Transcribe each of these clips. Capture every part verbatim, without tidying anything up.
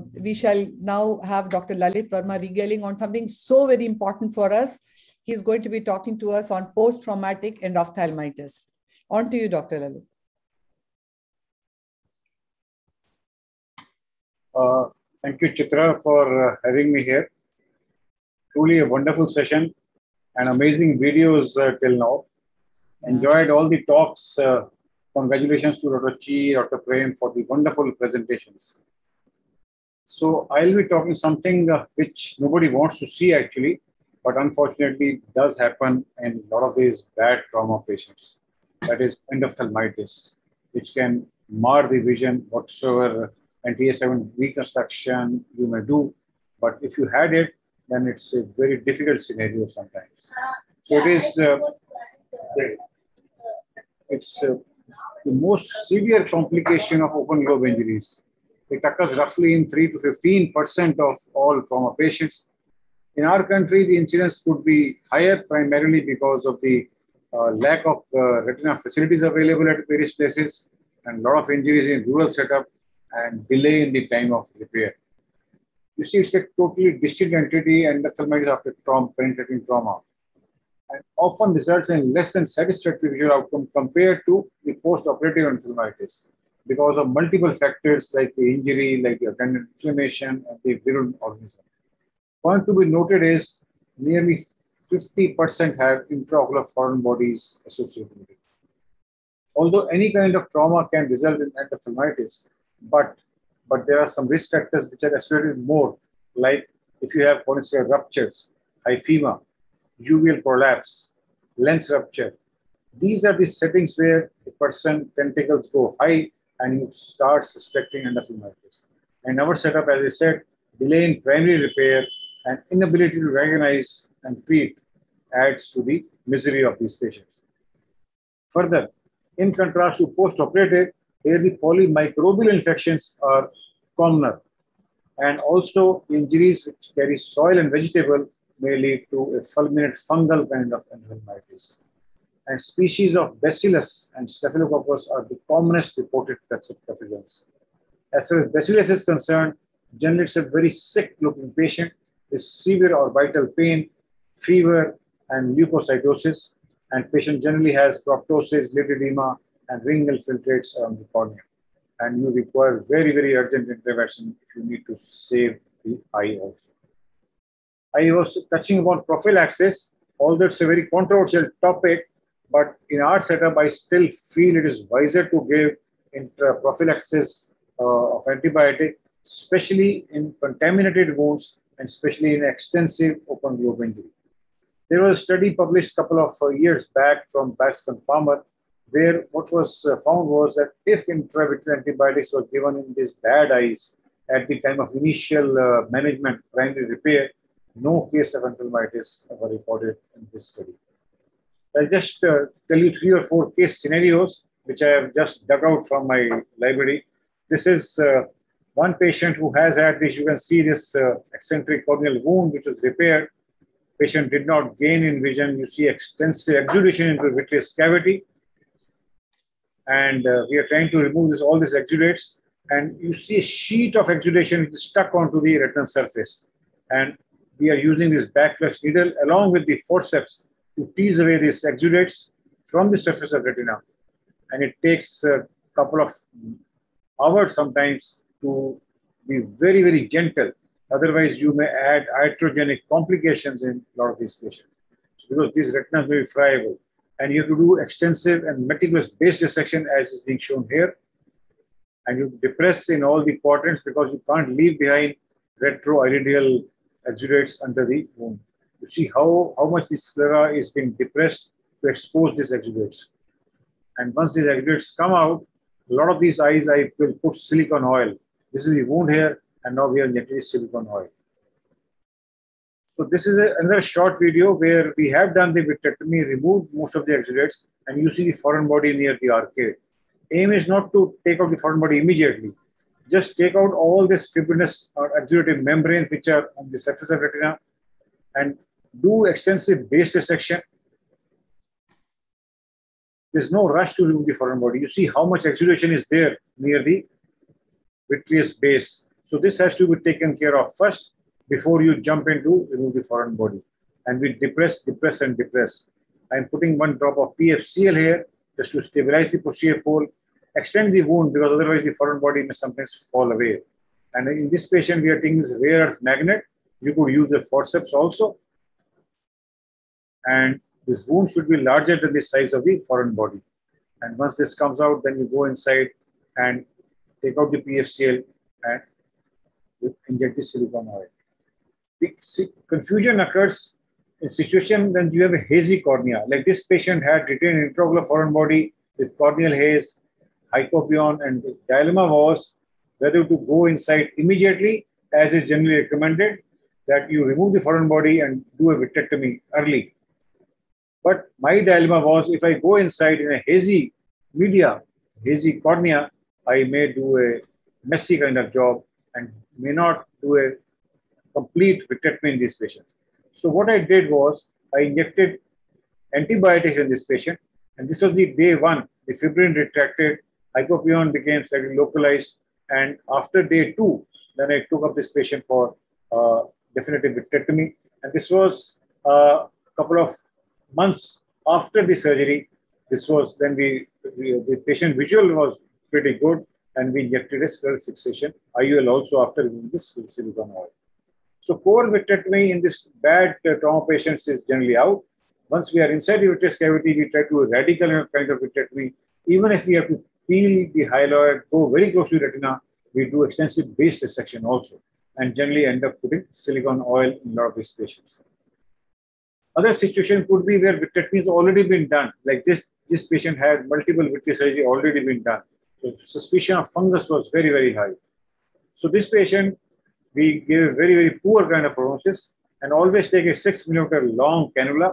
we shall now have Doctor Lalit Verma regaling on something so very important for us. He's going to be talking to us on post-traumatic endophthalmitis. On to you, Doctor Lalit. Uh, thank you, Chitra, for uh, having me here. Truly a wonderful session and amazing videos uh, till now. Yeah. Enjoyed all the talks. Uh, congratulations to Doctor Chi, Doctor Prem for the wonderful presentations. So I'll be talking something uh, which nobody wants to see actually, but unfortunately does happen in a lot of these bad trauma patients. That is endophthalmitis, which can mar the vision whatsoever and T A seven reconstruction you may do. But if you had it, then it's a very difficult scenario sometimes. So it is, uh, it's uh, the most severe complication of open globe injuries. It occurs roughly in three to fifteen percent of all trauma patients. In our country, the incidence could be higher primarily because of the uh, lack of uh, retina facilities available at various places and a lot of injuries in rural setup and delay in the time of repair. You see, it's a totally distinct entity and endophthalmitis after trauma, penetrating trauma, and often results in less than satisfactory visual outcome compared to the post-operative endophthalmitis because of multiple factors like the injury, like the attendant inflammation, and the virulent organism. Point to be noted is nearly fifty percent have intraocular foreign bodies associated with it. Although any kind of trauma can result in endophthalmitis, but, but there are some risk factors which are associated more, like if you have corneal ruptures, hyphema, uveal prolapse, lens rupture. These are the settings where the person tentacles go high and you start suspecting endophthalmitis. And our setup, as I said, delay in primary repair and inability to recognize and treat adds to the misery of these patients. Further, in contrast to post-operative, here the polymicrobial infections are commoner. And also injuries which carry soil and vegetable may lead to a fulminant fungal kind of endophthalmitis. And species of Bacillus and Staphylococcus are the commonest reported pathogens. As far as Bacillus is concerned, generally it's a very sick-looking patient with severe orbital pain, fever, and leukocytosis, and patient generally has proptosis, lid edema, and ring infiltrates around the cornea. And you require very, very urgent intervention if you need to save the eye also. I was touching upon prophylaxis, although it's a very controversial topic, but in our setup, I still feel it is wiser to give intra prophylaxis uh, of antibiotic, especially in contaminated wounds and especially in extensive open globe injury. There was a study published a couple of uh, years back from Bascom Palmer, where what was uh, found was that if intravitreal antibiotics were given in these bad eyes at the time of initial uh, management, primary repair, no case of endophthalmitis were reported in this study. I'll just uh, tell you three or four case scenarios, which I have just dug out from my library. This is uh, one patient who has had this. You can see this uh, eccentric corneal wound, which was repaired. Patient did not gain in vision. You see extensive exudation into the vitreous cavity. And uh, we are trying to remove this, all these exudates. And you see a sheet of exudation which is stuck onto the retinal surface. And we are using this backflash needle along with the forceps to tease away these exudates from the surface of retina. And it takes a couple of hours sometimes to be very, very gentle. Otherwise, you may add iatrogenic complications in a lot of these patients. Because these retinas may be friable. And you have to do extensive and meticulous base dissection as is being shown here. And you depress in all the quadrants because you can't leave behind retroiridial exudates under the wound. You see how, how much the sclera is being depressed to expose these exudates. And once these exudates come out, a lot of these eyes I will put silicone oil. This is the wound here, and now we are injecting silicone oil. So this is a, another short video where we have done the vitrectomy, removed most of the exudates, and you see the foreign body near the arcade. Aim is not to take out the foreign body immediately. Just take out all this fibrinous or exudative membranes which are on the surface of retina and do extensive base dissection. There's no rush to remove the foreign body. You see how much exudation is there near the vitreous base. So this has to be taken care of first before you jump into remove the foreign body. And we depress, depress, and depress. I'm putting one drop of P F C L here just to stabilize the posterior pole, extend the wound because otherwise the foreign body may sometimes fall away. And in this patient, we are taking this rare earth magnet. You could use a forceps also. And this wound should be larger than the size of the foreign body. And once this comes out, then you go inside and take out the P F C L and inject the silicone oil. The confusion occurs in situation when you have a hazy cornea. Like this patient had retained intraocular foreign body with corneal haze, hypopyon, and the dilemma was whether to go inside immediately, as is generally recommended, that you remove the foreign body and do a vitrectomy early. But my dilemma was, if I go inside in a hazy media, hazy cornea, I may do a messy kind of job and may not do a complete vitrectomy in these patients. So what I did was, I injected antibiotics in this patient, and this was the day one. The fibrin retracted, hypopyon became slightly localized, and after day two, then I took up this patient for uh, definitive vitrectomy. And this was a uh, couple of months after the surgery. This was then we, we the patient visual was pretty good, and we injected a scleral fixation I U L also after removing this silicone oil. So core vitrectomy in this bad uh, trauma patients is generally out. Once we are inside the vitreous cavity, we try to do a radical kind of vitrectomy. Even if we have to peel the hyaloid, go very close to the retina, we do extensive base dissection also, and generally end up putting silicone oil in a lot of these patients. Other situation could be where vitrectomy has already been done. Like this, this patient had multiple vitreous surgery already been done. So suspicion of fungus was very, very high. So this patient, we gave a very, very poor kind of prognosis, and always take a six millimeter long cannula.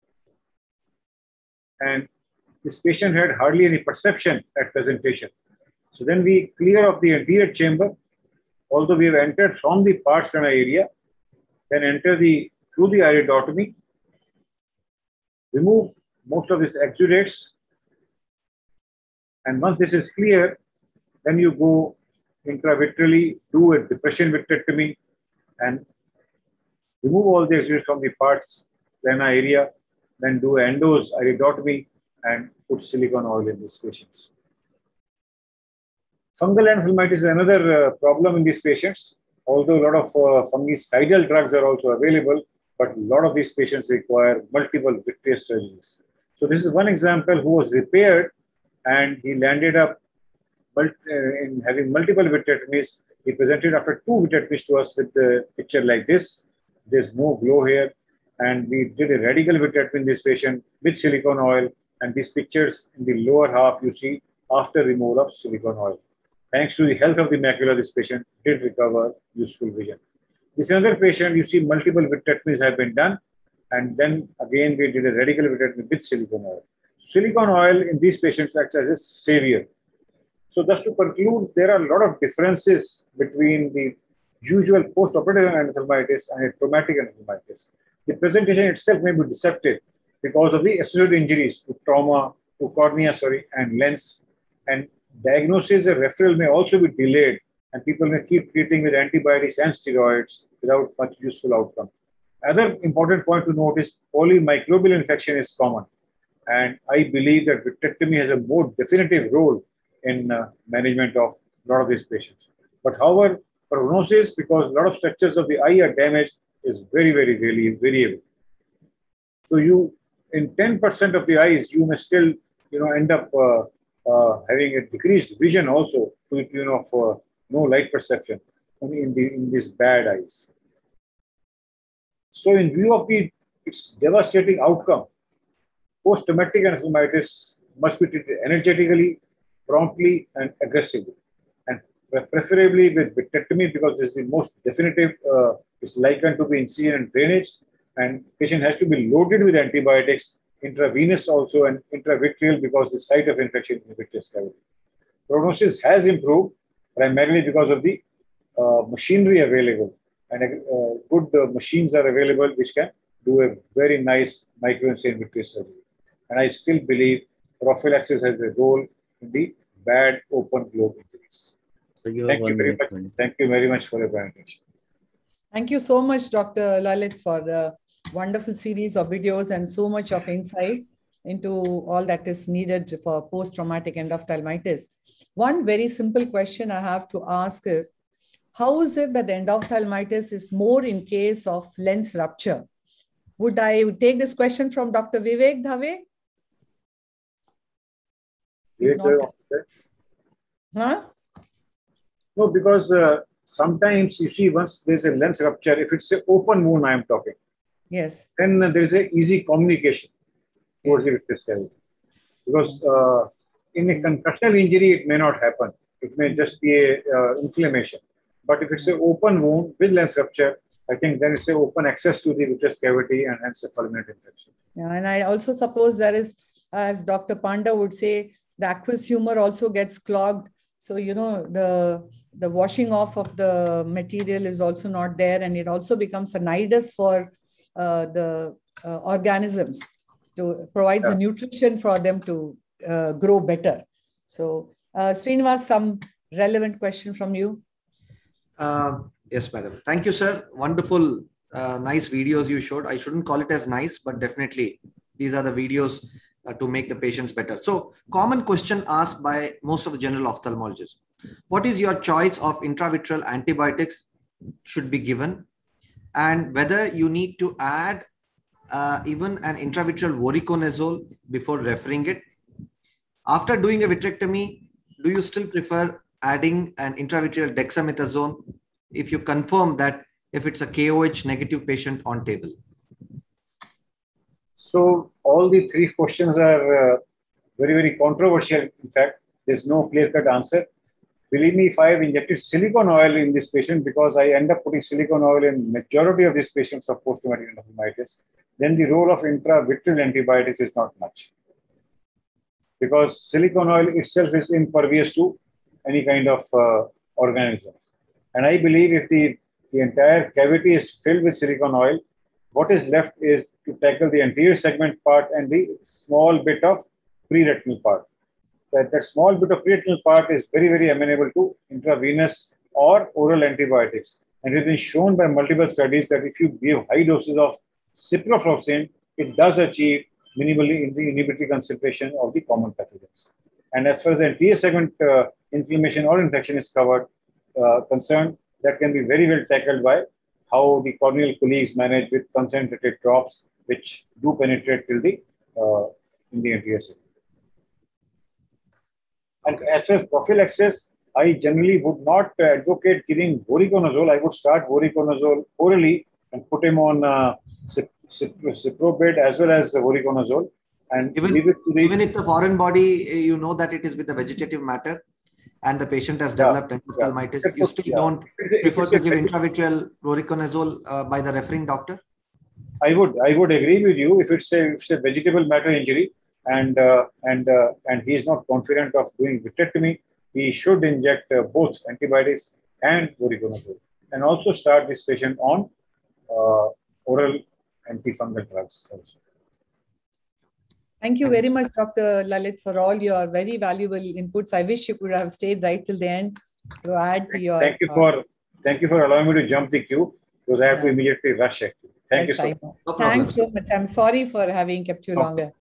And this patient had hardly any perception at presentation. So then we clear up the anterior chamber, although we have entered from the pars plana area, then enter the through the iridotomy, remove most of these exudates, and once this is clear, then you go intravitreally, do a depression vitrectomy, and remove all the exudates from the pars plana area, then do endos iridotomy and put silicone oil in these patients. Fungal endophthalmitis is another uh, problem in these patients. Although a lot of uh, fungicidal drugs are also available, but a lot of these patients require multiple vitreous surgeries. So this is one example who was repaired, and he landed up in having multiple vitrectomies. He presented after two vitrectomies to us with the picture like this. There's no glow here, and we did a radical vitrectomy in this patient with silicone oil, and these pictures in the lower half you see after removal of silicone oil. Thanks to the health of the macula, this patient did recover useful vision. This another patient, you see multiple vitrectomies have been done, and then again we did a radical vitrectomy with silicone oil. Silicone oil in these patients acts as a savior. So just to conclude, there are a lot of differences between the usual post-operative endophthalmitis and a traumatic endophthalmitis. The presentation itself may be deceptive because of the associated injuries to trauma, to cornea, sorry, and lens. And diagnosis and referral may also be delayed, and people may keep treating with antibiotics and steroids without much useful outcome. Other important point to note is polymicrobial infection is common, and I believe that vitrectomy has a more definitive role in uh, management of a lot of these patients. But however, prognosis, because a lot of structures of the eye are damaged, is very, very, really variable. So you, in ten percent of the eyes, you may still, you know, end up uh, uh, having a decreased vision also to the tune of uh, no light perception in the in these bad eyes. So in view of the its devastating outcome, post-traumatic endophthalmitis must be treated energetically, promptly, and aggressively, and preferably with vitrectomy, because this is the most definitive. Uh, it's likened to be incision and drainage, and patient has to be loaded with antibiotics, intravenous also, and intravitreal, because the site of infection in the vitreous cavity. Prognosis has improved primarily because of the uh, machinery available, and uh, good uh, machines are available which can do a very nice microincision vitreous surgery. And I still believe prophylaxis has a role in the bad open globe injuries. So you have Thank you one very minute. much. Thank you very much for your presentation. Thank you so much, Doctor Lalit, for the wonderful series of videos and so much of insight into all that is needed for post-traumatic endophthalmitis. One very simple question I have to ask is, how is it that the endophthalmitis is more in case of lens rupture? Would I take this question from Doctor Vivek Dhave? He's not. Huh? No, because uh, sometimes you see once there's a lens rupture, if it's an open wound I am talking, yes, then there is a easy communication towards yes. the vitreous cavity. Because uh, in a concussional injury, it may not happen. It may just be a uh, inflammation. But if it's an open wound with lens rupture, I think then it's an open access to the vitreous cavity and hence a fulminant infection. Yeah, and I also suppose there is, as Doctor Panda would say, the aqueous humor also gets clogged. So, you know, the, the washing off of the material is also not there. And it also becomes a nidus for uh, the uh, organisms to provide yeah. the nutrition for them to uh, grow better. So, uh, Srinivas, some relevant question from you. Uh, yes, madam. Thank you, sir. Wonderful, uh, nice videos you showed. I shouldn't call it as nice, but definitely these are the videos uh, to make the patients better. So, common question asked by most of the general ophthalmologists. What is your choice of intravitreal antibiotics should be given? And whether you need to add uh, even an intravitreal voriconazole before referring it? After doing a vitrectomy, do you still prefer adding an intravitreal dexamethasone if you confirm that if it's a K O H negative patient on table? So all the three questions are uh, very, very controversial. In fact, there's no clear-cut answer. Believe me, if I have injected silicone oil in this patient, because I end up putting silicone oil in majority of these patients of post-traumatic endophthalmitis, then the role of intravitreal antibiotics is not much. Because silicone oil itself is impervious to any kind of uh, organisms. And I believe if the, the entire cavity is filled with silicone oil, what is left is to tackle the anterior segment part and the small bit of pre-retinal part. That, that small bit of pre-retinal part is very, very amenable to intravenous or oral antibiotics. And it has been shown by multiple studies that if you give high doses of ciprofloxacin, it does achieve minimally in the inhibitory concentration of the common pathogens. And as far as the anterior segment uh, inflammation or infection is covered, uh, concerned, that can be very well tackled by how the corneal colleagues manage with concentrated drops, which do penetrate till the uh, in the anterior segment. And as far as prophylaxis, I generally would not advocate giving voriconazole. I would start voriconazole orally and put him on uh, Cyprobid as well as voriconazole. And even, leave it to the, even if the foreign body, you know that it is with the vegetative matter and the patient has developed yeah, endophthalmitis, yeah. you still yeah. don't it, prefer to give intravitreal voriconazole uh, by the referring doctor? I would, I would agree with you if it's a, if it's a vegetable matter injury and uh, and uh, and he is not confident of doing vitrectomy, he should inject uh, both antibiotics and voriconazole, and also start this patient on uh, oral antifungal drugs also. Thank you very much, Doctor Lalit, for all your very valuable inputs. I wish you could have stayed right till the end to add to your. Thank you for thank you for allowing me to jump the queue because I have yeah. to immediately rush actually. Thank yes, you so much. No Thanks so much. I'm sorry for having kept you no. longer.